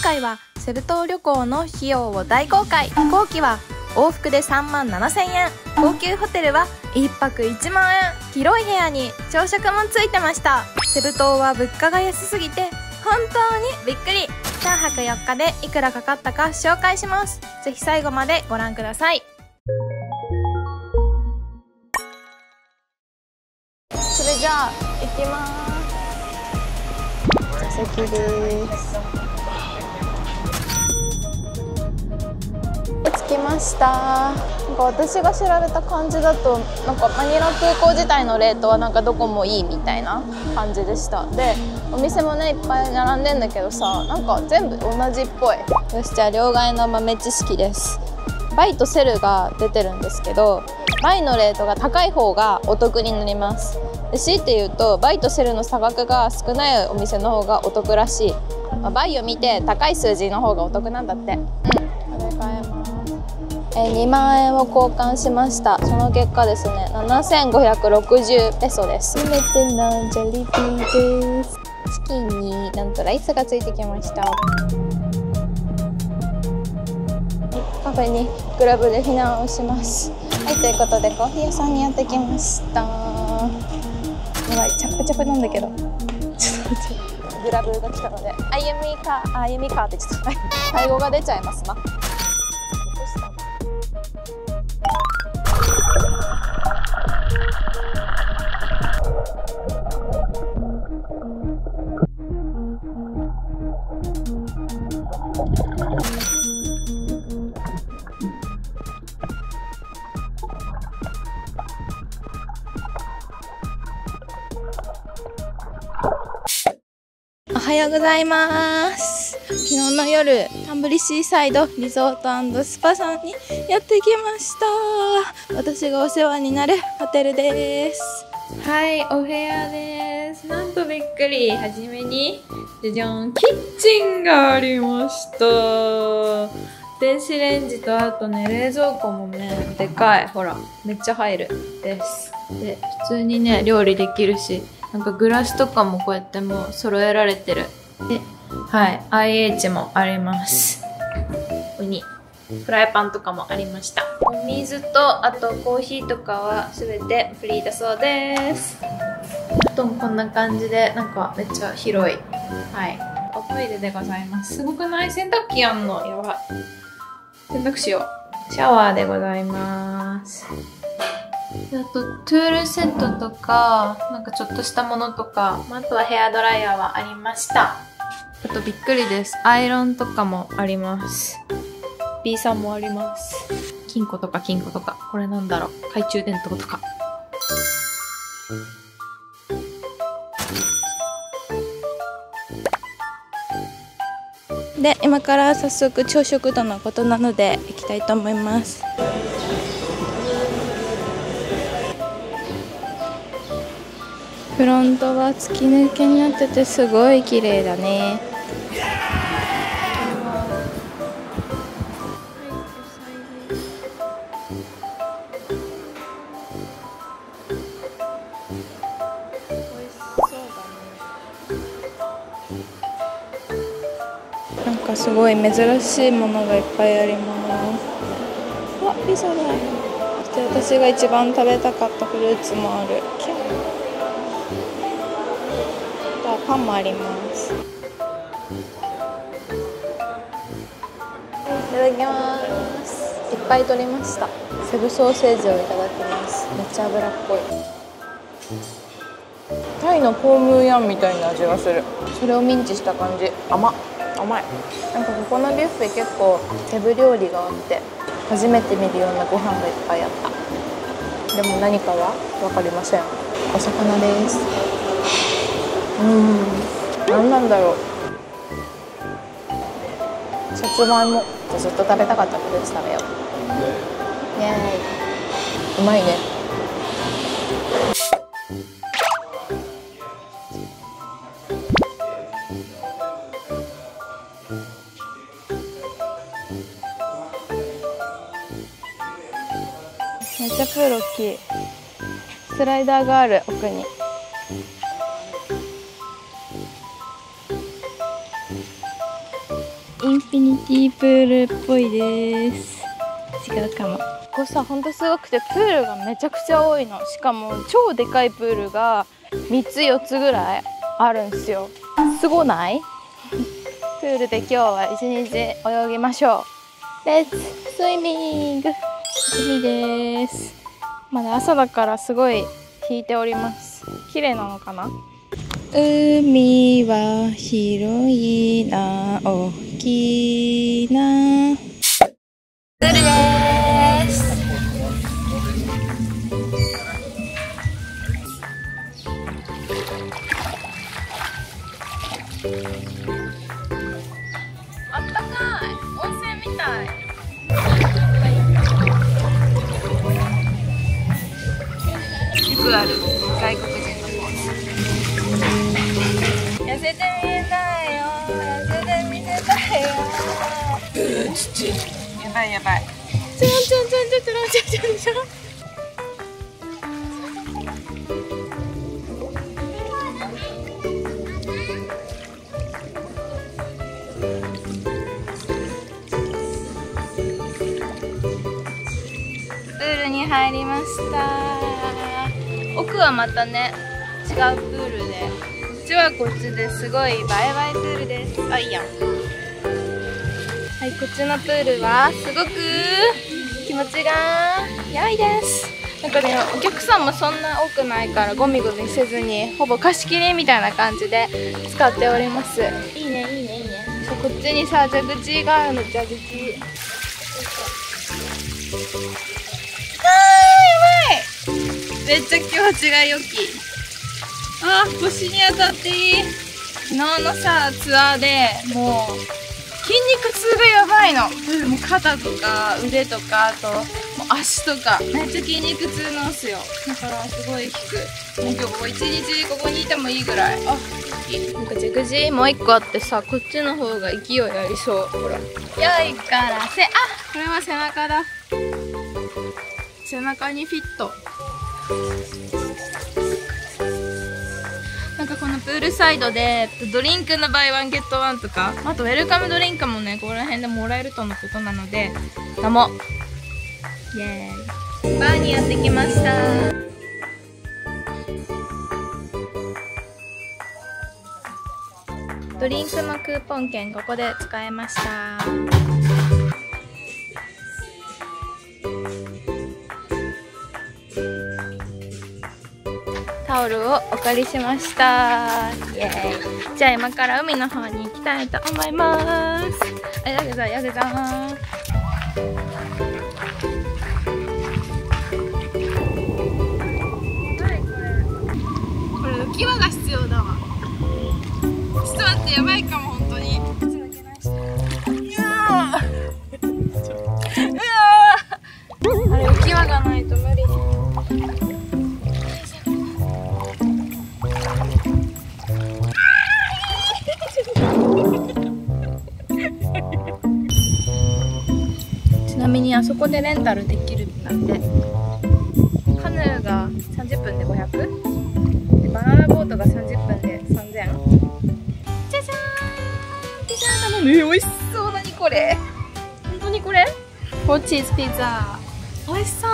回はセブ島旅行の費用を大公開。飛行機は往復で3万7000円、高級ホテルは1泊1万円、広い部屋に朝食もついてました。セブ島は物価が安すぎて本当にびっくり。3泊4日でいくらかかったか紹介します。ぜひ最後までご覧ください。それじゃあ行きます。座席です。着きました。私が調べた感じだとマニラ空港自体のレートはどこもいいみたいな感じでした。でお店もねいっぱい並んでんだけどさ、全部同じっぽい。よし、じゃあ両替の豆知識です。バイとセルが出てるんですけど、バイのレートが高い方がお得になります。で強いて言うとバイとセルの差額が少ないお店の方がお得らしい。バイを見て高い数字の方がお得なんだって。これ買えます。2万円を交換しました。その結果ですね、7560ペソです。初めてのジョリピーです。チキンになんとライスがついてきました。カフェにグラブで避難をします。はい、ということでコーヒー屋さんにやってきました。やばい、チャップチャップなんだけど、ちょっと待って、グラブが来たので、あゆみかってちょっとタイ語が出ちゃいますな。おはようございます。昨日の夜、タンブリシーサイドリゾート&スパさんにやってきました。私がお世話になるホテルです。はい、お部屋です。なんとびっくり。はじめに、じゃじゃん、キッチンがありました。電子レンジとあとね、冷蔵庫もね、でかい。ほら、めっちゃ入る。です。で、普通にね、料理できるし、グラスとかもこうやってもう揃えられてる。で、はい、IH もあります。ここにフライパンとかもありました。お水とあとコーヒーとかは全てフリーだそうです。あとこんな感じでめっちゃ広い、はい、おトイレでございます。すごくない？洗濯機やんの？やばい。洗濯しよう。シャワーでございます。あとトゥールセットとかちょっとしたものとか、あとはヘアドライヤーはありました。あとびっくりです。アイロンとかもあります。B さんもあります。金庫とか。これなんだろう。懐中電灯とか。で、今から早速朝食とのことなので行きたいと思います。フロントは突き抜けになっててすごい綺麗だね。すごい珍しいものがいっぱいあります。わ、ピザだ。そして私が一番食べたかったフルーツもある。パンもあります。いただきます。いっぱい取りました。セブソーセージをいただきます。めっちゃ脂っこい。タイのポームーヤンみたいな味がする。それをミンチした感じ。甘い。ここのビュッフェ結構セブ料理があって、初めて見るようなご飯がいっぱいあった。でも何かは分かりません。お魚です。何なんだろう。さつまいも。ずっと食べたかったフルーツ食べよう。イエーイ。うまいね。めっちゃプール大きい。スライダーがある奥に。 インフィニティプールっぽいです。違うかも。ここさ、ほんとすごくて、プールがめちゃくちゃ多いの。しかも超でかいプールが3つ4つぐらいあるんですよ。すごない？プールで今日は一日泳ぎましょう。レッツスイミング。海です。まだ朝だからすごい引いております。綺麗なのかな？海は広いな、大きなプールです。あったかい。温泉みたい。よくある外国人のポーズ。痩せてみたいよ。痩せてみせたいよ。やばいやばい。ちょ。プールに入りました。奥はまたね、違うプールで、こっちはこっちですごいバイバイプールです。あ、いいやん。はい、こっちのプールはすごく気持ちが良いです。なんかね、お客さんもそんな多くないからゴミゴミせずにほぼ貸し切りみたいな感じで使っております。いいねいいねいいね。そう、こっちにさ、蛇口があるの。蛇口。めっちゃ気持ちが良き。あ、腰に当たっていい。昨日のさ、ツアーでもう筋肉痛がやばいの。もう肩とか腕とか、あともう足とかめっちゃ筋肉痛なんすよ。だからすごい効く。もう今日一日ここにいてもいいぐらい。あ、いい。なんか蛇口もう一個あってさ、こっちの方が勢いありそう。ほら。よいからあ、これは背中だ。背中にフィット。なんかこのプールサイドでドリンクのバイワンゲットワンとか、あとウェルカムドリンクもね、ここら辺でもらえるとのことなので飲もう。イエーイ。バーにやってきました。ドリンクのクーポン券ここで使えました。タオルをお借りしました。イエーイ。じゃあ今から海の方に行きたいと思います。あ、やぐざやぐざー。これ浮き輪が必要だわ。ちょっと待って、やばいかも本当に。あれ浮き輪がないと無理。ちなみにあそこでレンタルできるんだって。カヌーが30分で500で、バナナボートが30分で3000。じゃじゃーん、じゃじゃーん。美味しそう。何これ、本当にこれホッチーズピザ、美味しそう。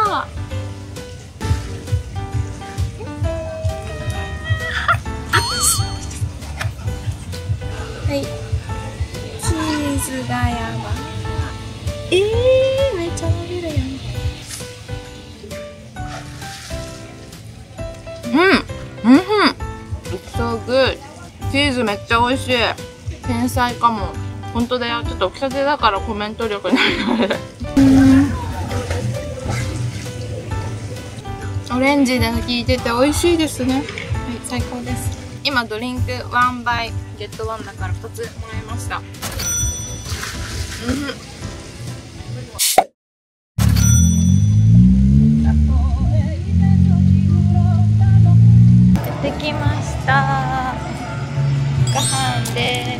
はい、チーズがやばい。めっちゃ伸びるやん。It's so good。チーズめっちゃ美味しい。天才かも。本当だよ。ちょっと起きたてだからコメント力ないので。オレンジで効いてて美味しいですね。はい、最高です。今ドリンク1バイゲット1だから2つもらいました。やってきました。ご飯です。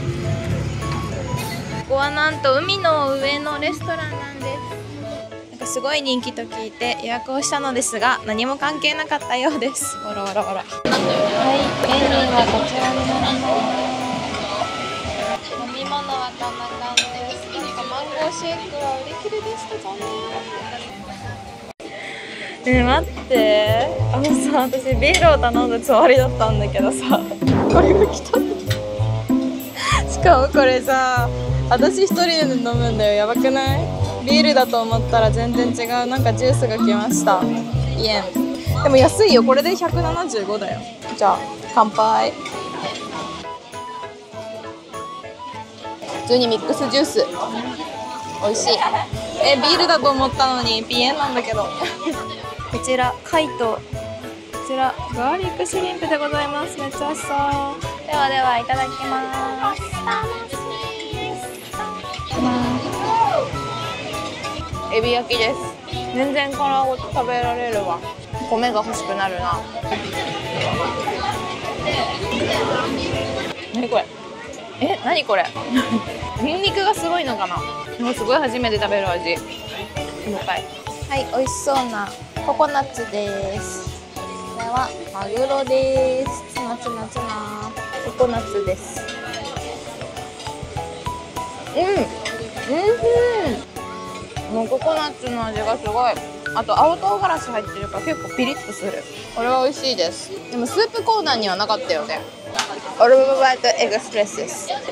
ここはなんと海の上のレストランなんです。なんかすごい人気と聞いて予約をしたのですが、何も関係なかったようです。わらわらわら。はい、メニューはこちらになります。 み物はこんな感じです。なんかマンゴーシェイクは売り切れでした。残念。待って、私ビールを頼んだつもりだったんだけどさ、これが来た。しかもこれさ、私一人で飲むんだよ。やばくない？ビールだと思ったら全然違う、なんかジュースが来ました。イエン。でも安いよ、これで175だよ。じゃあ乾杯。普通にミックスジュース美味しい。ビールだと思ったのにピエンなんだけど。こちら貝と、こちらガーリックシュリンプでございます。めっちゃ美味しそう。ではではいただきます。エビ焼きです。全然殻ごと食べられるわ。米が欲しくなるな。何これ？何これ？ニンニクがすごいのかな。もうすごい初めて食べる味。もう一回。はい、美味しそうなココナッツです。これはマグロです。ツナツナツナ。ココナッツです。もうココナッツの味がすごい。あと青唐辛子入ってるから結構ピリッとする。これは美味しいです。でもスープコーナーにはなかったよね。オルブバイトエグスプレスです。はい、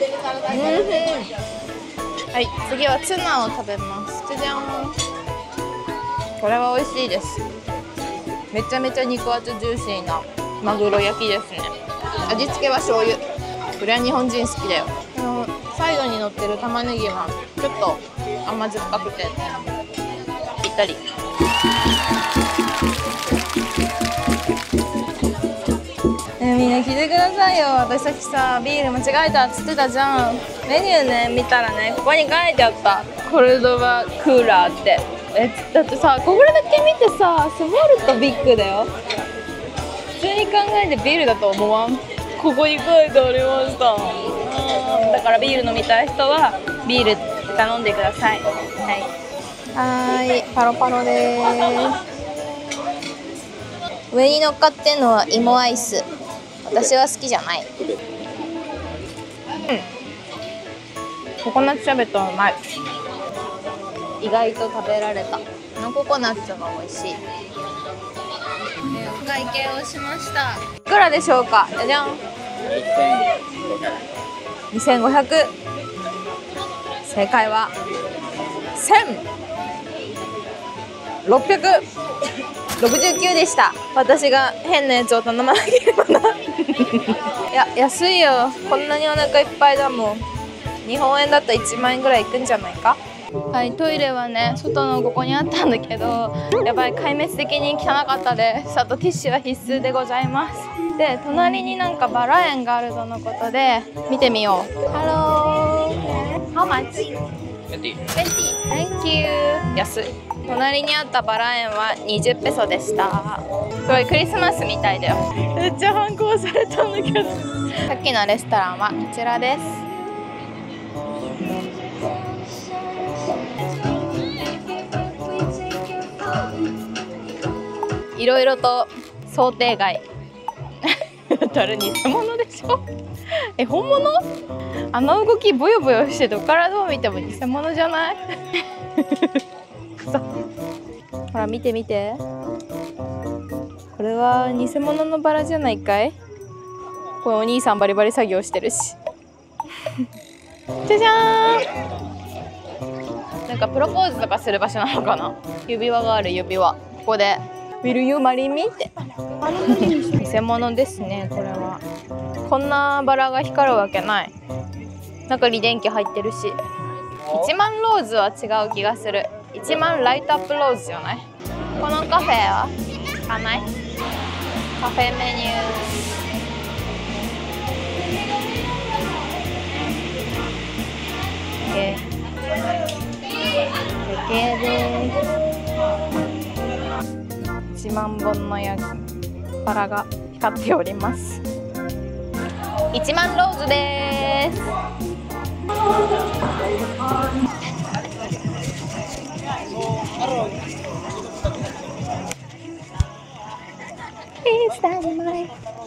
次はツナを食べます。じゃじゃん。これは美味しいです。めちゃめちゃ肉厚ジューシーなマグロ焼きですね。味付けは醤油。これは日本人好きだよ。サイドに乗ってる玉ねぎはちょっと甘酸っぱくてぴったり。みんな聞いてくださいよ。私さっきさビール間違えたっつってたじゃん。メニューね見たらね、ここに書いてあった。コルドバクーラーって。だってさ、これだけ見てさ、スモールとビッグだよ。普通に考えてビールだと思わん？ここに書いてありました。だからビール飲みたい人はビール頼んでください。はい、パロパロでーす。上に乗っかってんのは芋アイス。私は好きじゃない。ココナッツシャーベットはうまい。意外と食べられた。このココナッツが美味しい。お会計をしました。いくらでしょうか？じゃじゃん。2500。正解は1669でした。私が変なやつを頼まなければな。いや、安いよ。こんなにお腹いっぱいだもん。日本円だと1万円ぐらいいくんじゃないか。はい、トイレはね、外のここにあったんだけど、やばい、壊滅的に汚かったです。あとティッシュは必須でございます。で、隣になんかバラ園があるとのことで見てみよう。ハロー。How much？ 20. Thank you。安い。隣にあったバラ園は20ペソでした。すごいクリスマスみたいだよ。めっちゃ反抗されたんだけど。さっきのレストランはこちらです。いろいろと想定外。誰偽物でしょ？本物？あの動きボヨボヨしてどっからどう見ても偽物じゃない？ほら見て見て。これは偽物のバラじゃないかい？これお兄さんバリバリ作業してるし。じゃじゃーん。なんかプロポーズとかする場所なのかな？指輪がある指輪。ここで。Will you marry me? って偽物ですね。これはこんなバラが光るわけない。中に電気入ってるし。1万ローズは違う気がする。1万ライトアップローズじゃない？このカフェは行かない？カフェメニュー。1万本のバラが光っております。1万ローズです。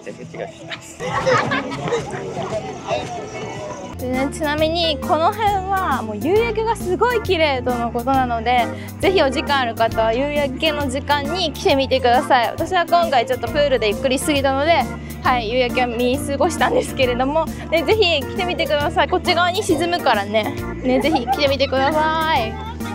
でね、ちなみにこの辺はもう夕焼けがすごい綺麗とのことなので、ぜひお時間ある方は夕焼けの時間に来てみてください。私は今回ちょっとプールでゆっくり過ぎたので、はい、夕焼けを見過ごしたんですけれども、ね、ぜひ来てみてください。こっち側に沈むからね、ぜひ来てみてください。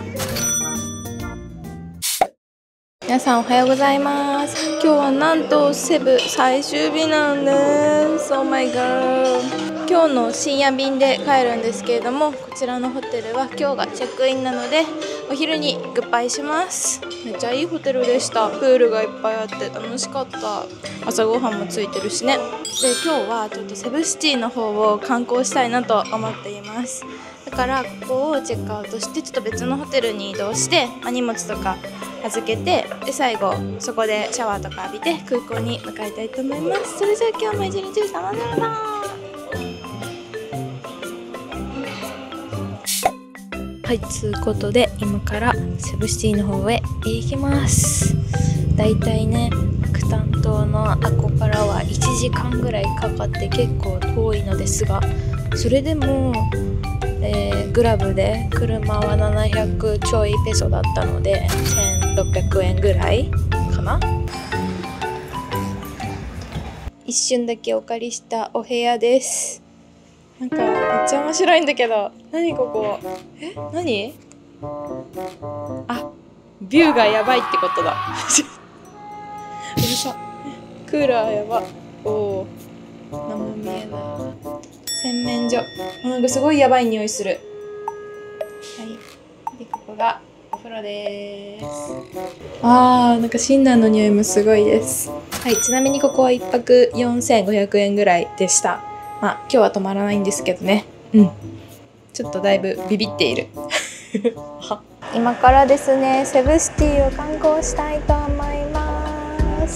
皆さんおはようございます。今日はなんとセブ最終日なんです。Oh my god。今日の深夜便で帰るんですけれども、こちらのホテルは今日がチェックインなのでお昼にグッバイします。めっちゃいいホテルでした。プールがいっぱいあって楽しかった。朝ごはんもついてるしね。で、今日はちょっとセブシティの方を観光したいなと思っています。だからここをチェックアウトしてちょっと別のホテルに移動して、荷物とか預けて、で最後そこでシャワーとか浴びて空港に向かいたいと思います。それじゃあ今日も一日様々だ。はい、つうことで今からセブシティの方へ行きます。だいたいね、クタン島のアコからは1時間ぐらいかかって結構遠いのですが、それでもグラブで車は700ちょいペソだったので1600円ぐらいかな。一瞬だけお借りしたお部屋です。なんかめっちゃ面白いんだけど、何ここ、何、あ、ビューがやばいってことだ。うるさ、クーラーやば。おお、何も見えない。洗面所、なんかすごいやばい匂いする。はい、でここがお風呂です。なんかシンナーの匂いもすごいです。はい、ちなみにここは1泊4500円ぐらいでした。まあ今日は泊まらないんですけどね。ちょっとだいぶビビっている。今からですね、セブシティを観光したいと思います。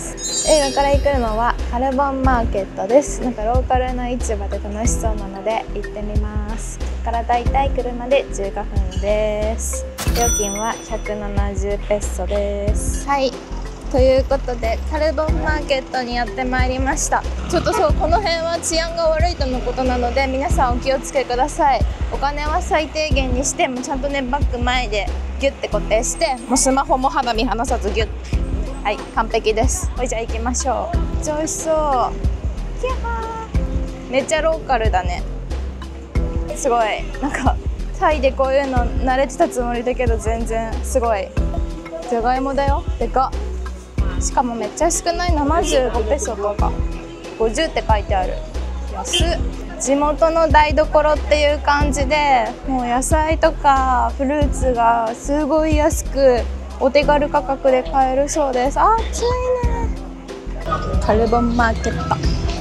映画から行くのはカルボンマーケットです。なんかローカルな市場で楽しそうなので行ってみます。ここからだいたい車で15分です。料金は170ペソです。はい、ということでカルボンマーケットにやってまいりました。ちょっとそう、この辺は治安が悪いとのことなので皆さんお気をつけください。お金は最低限にして、もちゃんとねバッグ前でギュッて固定して、もうスマホも肌身離さずギュッ。はい、完璧です。じゃあ行きましょう。めっちゃ美味しそう。キャー、めっちゃローカルだね。すごいなんかタイでこういうの慣れてたつもりだけど全然すごい。じゃがいもだよ、でかっ。しかもめっちゃ安くない？ 75 ペソとか50って書いてある。安っ。地元の台所っていう感じで、もう野菜とかフルーツがすごい安くお手軽価格で買えるそうです。暑いね。カルボンマーケット。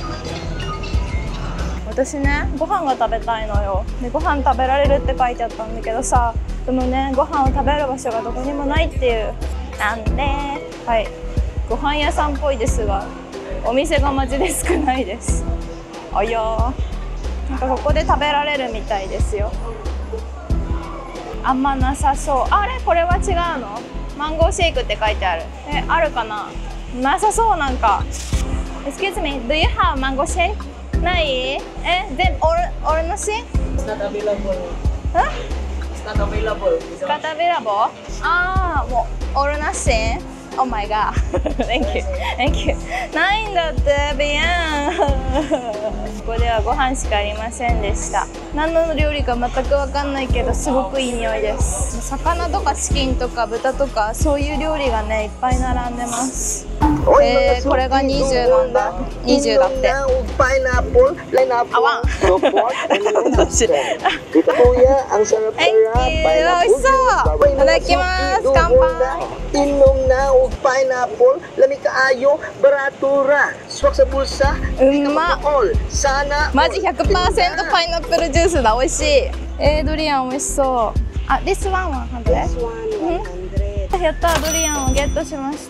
私ね、ご飯が食べたいのよ。で、ご飯食べられるって書いてあったんだけどさ、でもね、ご飯を食べる場所がどこにもないっていう。なんで、はい、ご飯屋さんっぽいですが、お店がマジで少ないです。あいやー、なんかここで食べられるみたいですよ。あんまなさそう。あれ、これは違うの？マンゴーシェイクって書いてある。あるかな？なさそう。なんか Excuse me, do you have mango shake? ない？全部俺のし？ It's not available. It's not available. It's not available? もうオールなし？ Oh my god. Thank you. Thank you. ないんだってビアン。ここではご飯しかありませんでした。何の料理か全く分かんないけどすごくいい匂いです。魚とかチキンとか豚とかそういう料理がねいっぱい並んでます。これが20なんだ。20だって。あわん。どうしよう。美味しそう。いただきます。乾杯。うまっ。マジ 100% パイナップルジュースだ。美味しい。ドリアン美味しそう。あ、this one 100？やった、ドリアンをゲットしました。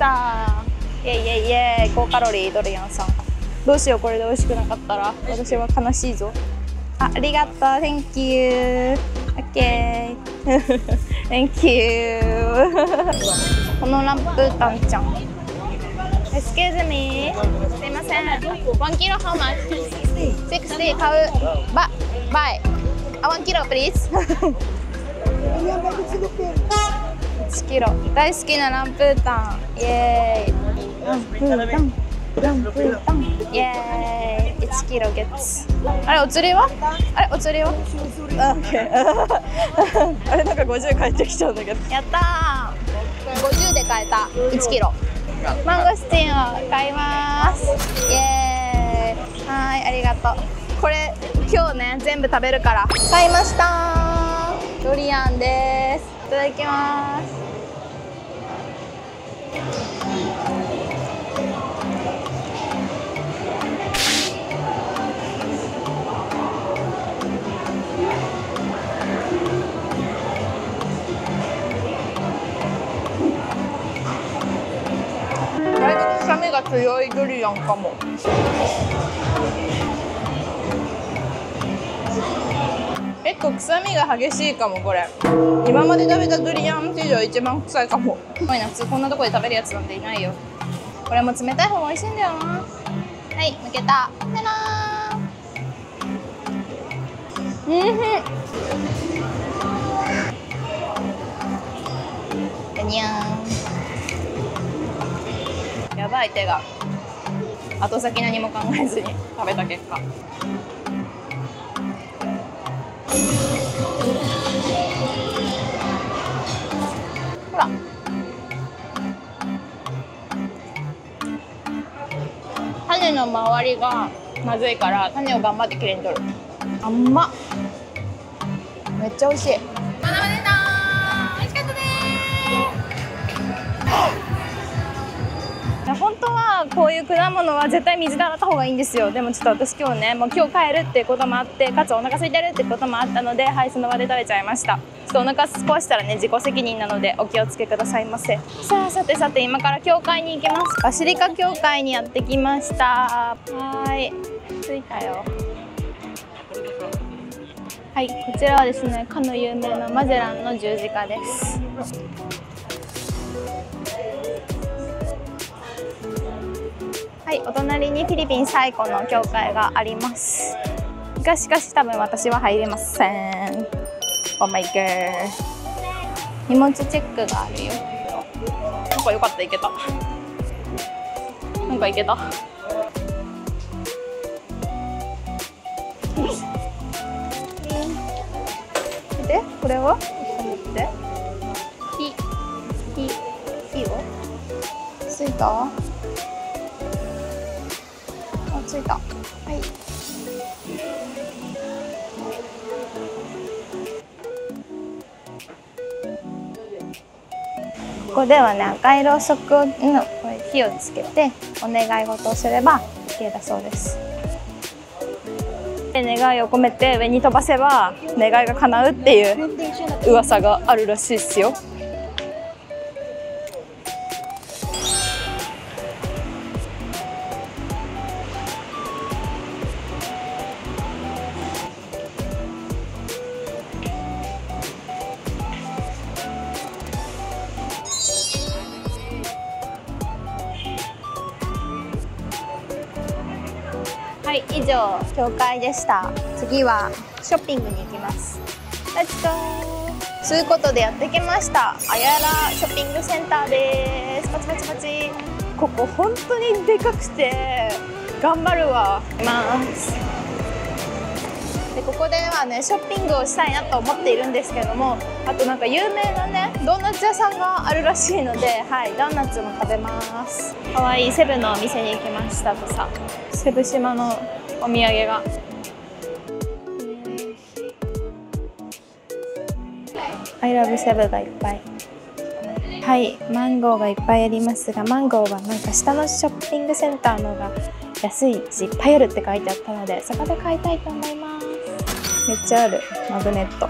イェイイェイイェイ。高カロリードリアンさん。どうしよう、これで美味しくなかったら私は悲しいぞ。ありがとう。Thank you。OK。Thank you。このランプータンちゃん。 Excuse me. すいません。1 kilo how much? 60買う。Buy. 1 kilo please. 1キロ。大好きなランプータン。イエーイ。ランプータン。ランプータン。イエーイ。1キロゲッツ。あれお釣りは？あれお釣りは？あれなんか50返ってきちゃうんだけど。やったー。50で買えた。1キロ。マンゴスチンを買います。イエーイ。はい、ありがとう。これ今日ね全部食べるから買いましたー。ドリアンです。いただきます。割と臭みが強いドリアンかも。結構臭みが激しいかもこれ。今まで食べたドリアン史上一番臭いかも。すごいな、普通こんなとこで食べるやつなんていないよ。これも冷たい方が美味しいんだよな。はい、むけた。てなー。にゃーん。やばい、手が後先何も考えずに食べた結果。ほら、種の周りがまずいから種を頑張ってきれいに取る。あんまめっちゃ美味しい。まだまでだー。美味しかったねー。本当はこういう果物は絶対水で洗った方がいいんですよ。でもちょっと私今日ね、もう今日帰るっていうこともあって、かつお腹空いてるってこともあったので、はい、その場で食べちゃいました。ちょっとお腹壊したらね、自己責任なのでお気をつけくださいませ。さあ、さてさて、今から教会に行きます。バシリカ教会にやってきました。はーい、着いたよ。はい、こちらはですね、かの有名なマゼランの十字架です。はい、お隣にフィリピン最古の教会があります。しかし多分私は入れません。Oh my god。荷物チェックがあるよ。なんかよかった、いけた。なんかいけた。で、これは持って火をついた？あ、ついた。はい。ここではね、赤いろうそくの火をつけてお願い事をすれば OK だそうです。願いを込めて上に飛ばせば願いが叶うっていう噂があるらしいですよ。はい、以上教会でした。次はショッピングに行きます。レッツゴー。そういうことでやってきました。あやらショッピングセンターです。パチパチパチ。ここ本当にでかくて頑張るわ。います。でここではね、ショッピングをしたいなと思っているんですけども、あとなんか有名なねドーナツ屋さんがあるらしいので、はい、ドーナツも食べます。かわいいセブのお店に行きましたとさ、セブ島のお土産が。I love セブがいっぱい。はい、マンゴーがいっぱいありますが、マンゴーはなんか下のショッピングセンターのが安いしいっぱいあるって書いてあったので、そこで買いたいと思います。めっちゃあるマグネット。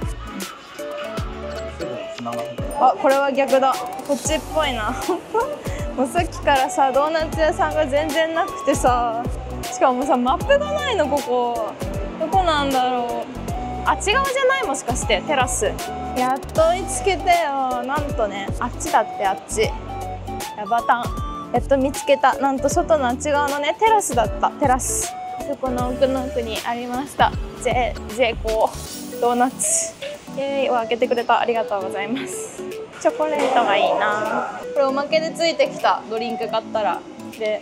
あ、これは逆だ。こっちっぽいな。もうさっきからさ、ドーナツ屋さんが全然なくてさ、しかもさ、マップがないの。ここどこなんだろう。あっち側じゃない？もしかしてテラス。やっと見つけたよ。なんとね、あっちだって、あっち。ヤバタン。 やっと見つけた。なんと外のあっち側のねテラスだった。テラス、そこの奥の奥にありました。ジェコドーナツイエーイを開けてくれた。ありがとうございます。チョコレートがいいな。これおまけでついてきた。ドリンク買ったらで、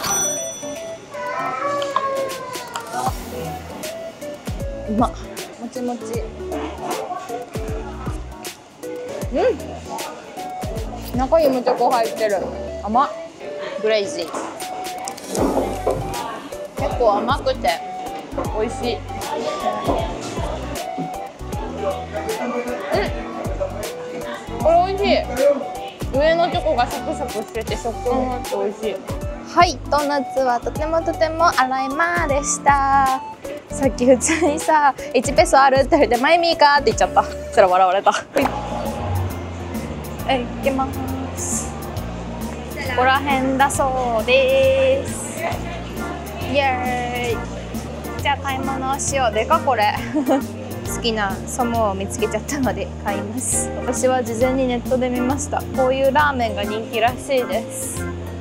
うまっ、もちもち。中にもチョコ入ってる。甘っ。グレイジー、結構甘くて美味しい。これ美味しい。上のチョコがサクサクしてて食感があって美味しい。はい、ドーナツはとても洗いまでした。さっき普通にさ1ペソあるって言われて「マイミーか?」って言っちゃった。そしたら笑われた。はい、行きます。ここら辺だそうです。イエーイ。じゃあ買い物をしよう。でかこれ好きなソモを見つけちゃったので買います。私は事前にネットで見ました。こういうラーメンが人気らしいです。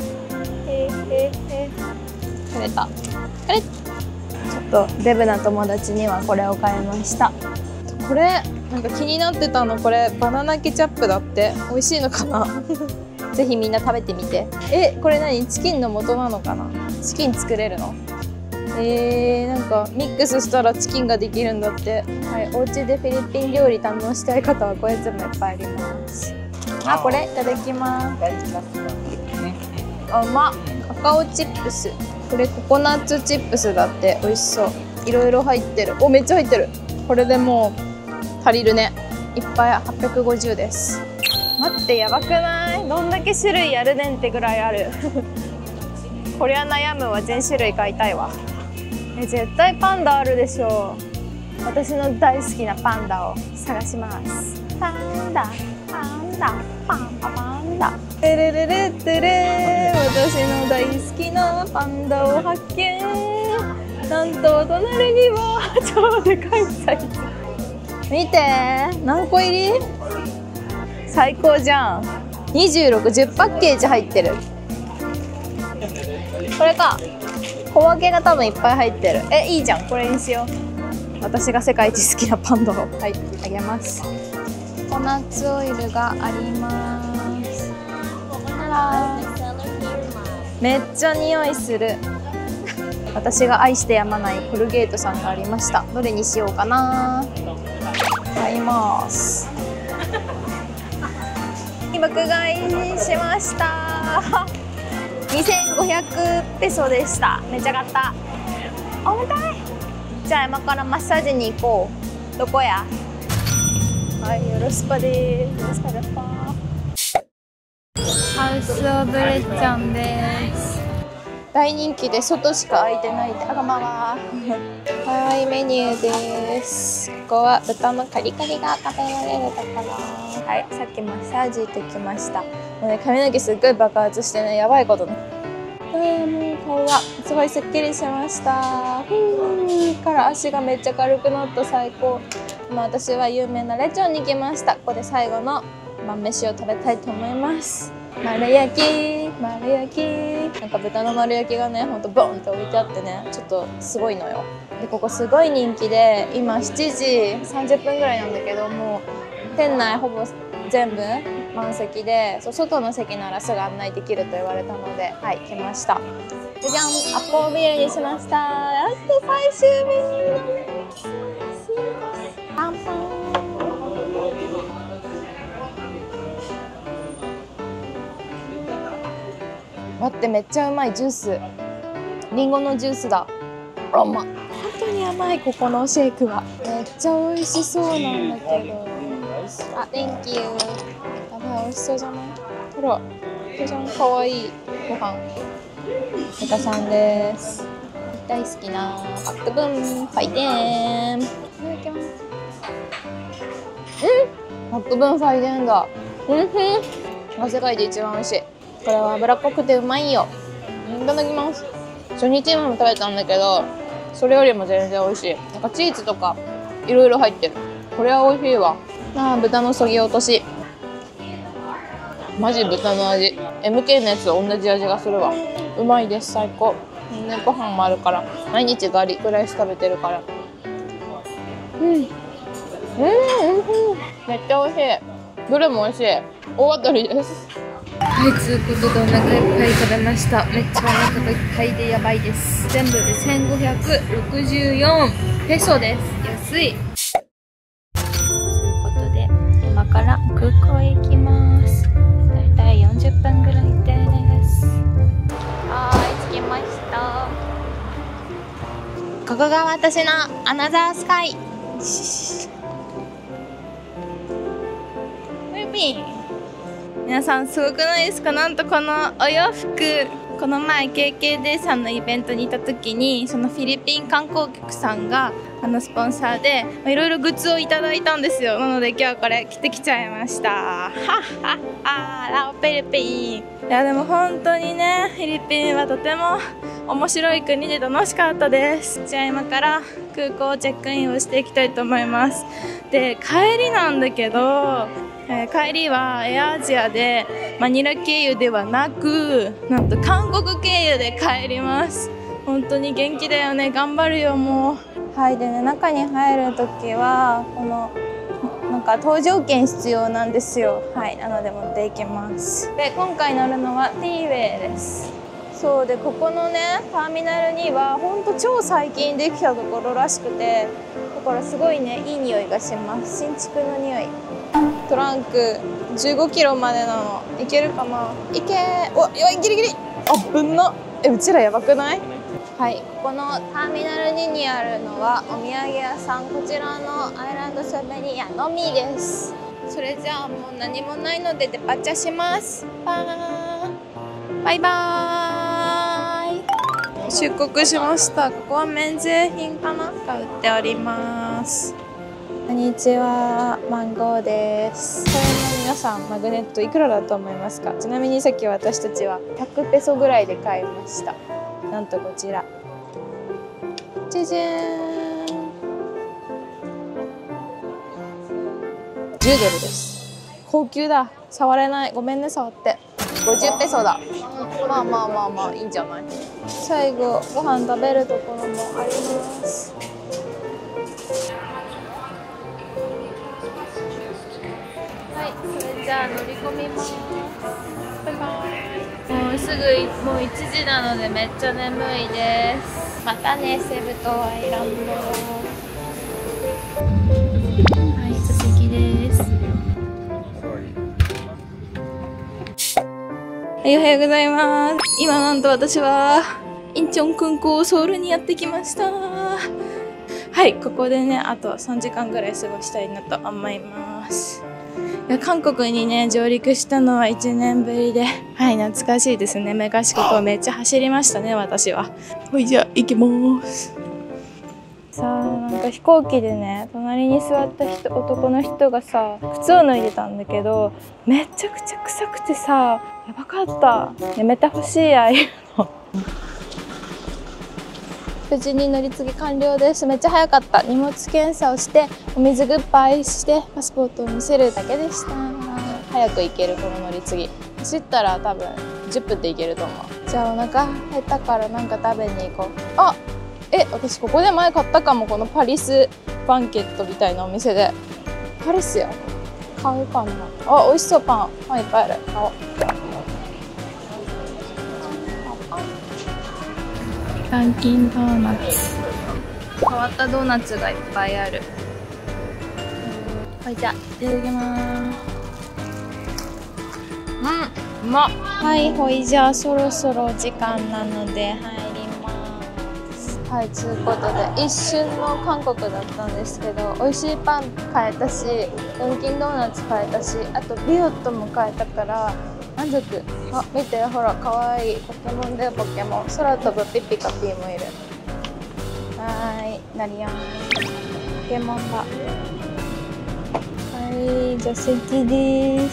くれた。あれ、ちょっとデブな友達にはこれを買いました。これなんか気になってたの。これバナナケチャップだって。美味しいのかなぜひみんな食べてみて。これ何？チキンの素なのかな？チキン作れるの？なんかミックスしたらチキンができるんだって。はい、お家でフィリピン料理堪能したい方はこういうやつもいっぱいあります。あ、これいただきます。あ、うまっ。カカオチップス。これココナッツチップスだって。美味しそう。いろいろ入ってる。お、めっちゃ入ってる。これでもう足りるね。いっぱい850です。待って、やばくない？どんだけ種類あるねんってぐらいあるこりゃ悩むわ。全種類買いたいわ。絶対パンダあるでしょう。私の大好きなパンダを探します。パンダパンダパンパパンダテレレレテレ。私の大好きなパンダを発見。なんと隣には超でかいサイズ。見て、何個入り？最高じゃん。26、10パッケージ入ってる。これか。小分けが多分いっぱい入ってる。いいじゃん。これにしよう。私が世界一好きなパンダを、はい、あげます。ココナッツオイルがあります。あら、めっちゃ匂いする。私が愛してやまないコルゲートさんがありました。どれにしようかな。買います。爆買いしました。2500ペソでした。めっちゃ買った。重たい。じゃあ今からマッサージに行こう。どこや？はい、よろしくです。よろしくですか。ハウスオブレッちゃんです。大人気で外しか空いてないって。あがまははい、メニューです。ここは豚のカリカリが食べられるところ。はい、さっきマッサージ行ってきました。もうね、髪の毛すっごい爆発してね、やばいことね。もう顔がすごいすっきりしました。から足がめっちゃ軽くなった。最高。今私は有名なレチョンに来ました。ここで最後の晩飯を食べたいと思います。丸焼き、丸焼き。なんか豚の丸焼きがね、ほんとボンって置いてあってね、ちょっとすごいのよ。で、ここすごい人気で、今7時30分ぐらいなんだけど、もう店内ほぼ全部満席で、外の席ならすぐ案内できると言われたので、はい、来ました。じゃじゃん、アッポービールにしました。やっと最終日。パンパン。待って、めっちゃうまい。ジュース、リンゴのジュースだ。あ、うまっ。本当に甘い。ここのシェイクはめっちゃ美味しそうなんだけど。あ、Thank you。やばい、美味しそうじゃない？ほら、じゃん、かわいいご飯。豚さんです。大好きなパックブンファイテン。いただきます。パックブンファイテンだ。世界で一番美味しい。これは脂っこくてうまいよ。いただきます。初日も食べたんだけど、それよりも全然美味しい。なんかチーズとかいろいろ入ってる。これは美味しいわ。豚のそぎ落とし。マジ豚の味。 MK のやつと同じ味がするわ。うまいです、最高。ね、ご飯もあるから毎日ガリフライス食べてるから。めっちゃ美味しい。どれも美味しい。大当たりです。はい、つうことでお腹いっぱい食べました。めっちゃお腹がいっぱいでやばいです。全部で1564ペソです。安い。ということで今から空港へ行きます。だいたい40分ぐらいです。はい、着きました。ここが私のアナザースカイ。皆さんすごくないですか？なんとこのお洋服、この前 KKD さんのイベントにいた時に、そのフィリピン観光局さんがスポンサーでいろいろグッズをいただいたんですよ。なので今日はこれ着てきちゃいました。はっはっは、ラオフィリピン。いやでも本当にね、フィリピンはとても面白い国で楽しかったです。じゃあ今から空港チェックインをしていきたいと思います。で、帰りなんだけど、帰りはエアアジアでマニラ経由ではなく、なんと韓国経由で帰ります。本当に元気だよね。頑張るよ、もう。はい、でね、中に入るときはこのなんか搭乗券必要なんですよ。はい、なので持っていきます。で、今回乗るのは T-Way です。そうで、ここのねターミナルにはほんと超最近できたところらしくて、だからすごいね、いい匂いがします。新築の匂い。トランク15キロまでなの。いけるかな。いけー。お、よい、ギリギリ。あ、ぶんな。うちらやばくない？はい、ここのターミナル2にあるのはお土産屋さん。こちらのアイランドソベニアのみです。それじゃあもう何もないのでデパチャします。バイバーイ。出国しました。ここは免税品かなが売っております。こんにちは、マンゴーです。これの皆さん、マグネットいくらだと思いますか？ちなみにさっき私たちは100ペソぐらいで買いました。なんとこちら。じゃじゃーん。10ドルです。高級だ。触れない。ごめんね、触って。50ペソだ。まあまあまあまあ、いいんじゃない？最後、ご飯食べるところもあります。じゃあ乗り込みます。バイバイ。もうすぐもう1時なのでめっちゃ眠いです。またね、セブ島アイランド。はい、座席です。はい、おはようございます。今なんと私はインチョン空港ソウルにやってきました。はい、ここでね、あと3時間ぐらい過ごしたいなと思います。いや、韓国にね上陸したのは1年ぶりで、はい、懐かしいですね。昔ここめっちゃ走りましたね、私は。ほい、じゃあ行きます。さあ、なんか飛行機でね、隣に座った男の人がさ、靴を脱いでたんだけど、めちゃくちゃ臭くてさ、やばかった。やめてほしい、ああいうの。無事に乗り継ぎ完了です。めっちゃ早かった。荷物検査をしてお水グッバイしてパスポートを見せるだけでした。早く行ける、この乗り継ぎ。走ったら多分10分で行けると思う。じゃあお腹減ったからなんか食べに行こう。あ、私ここで前買ったかも。このパリスバンケットみたいなお店で。パリスや。買うかな。あ、美味しそう。パンいっぱいある。買おう。ダンキンドーナツ。変わったドーナツがいっぱいある。はい、じゃあいただきます。うまっ。はい、ほい、じゃあそろそろ時間なので入ります。はい、ということで一瞬の韓国だったんですけど、美味しいパン買えたし、ダンキンドーナツ買えたし、あとビオットも買えたから満足。あ、見て、ほら、かわいいポケモンだよ、ポケモン。空飛ぶピッピカピーもいる。はーい、なりやん。ポケモンだ。はい、座席です。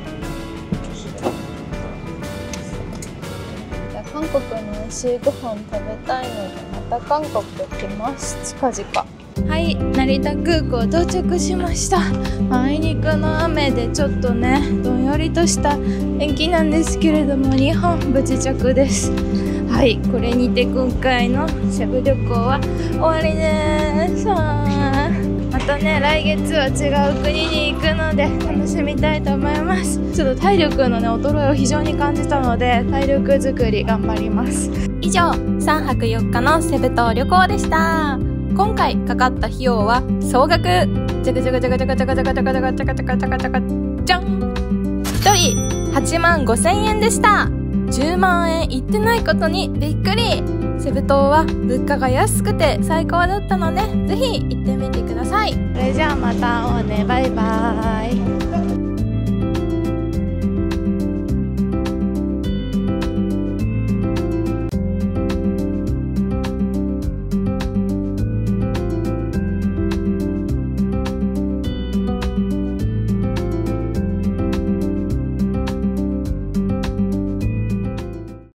韓国の美味しいご飯食べたいので、また韓国来ます。近々。 はい、成田空港到着しました。あいにくの雨でちょっとねどんよりとした天気なんですけれども、日本無事着です。はい、これにて今回のセブ旅行は終わりです。またね、来月は違う国に行くので楽しみたいと思います。ちょっと体力のね衰えを非常に感じたので、体力作り頑張ります。以上、3泊4日のセブ島旅行でした。今回かかった費用は総額じゃがじゃがじゃがじゃがじゃがじゃがじゃがじゃがじゃがじゃがじゃがじゃがじゃん、1人8万5千円でした。10万円いってないことにびっくり。セブ島は物価が安くて最高だったので、ぜひ行ってみてください。それじゃあまた会おうね。バイバーイ。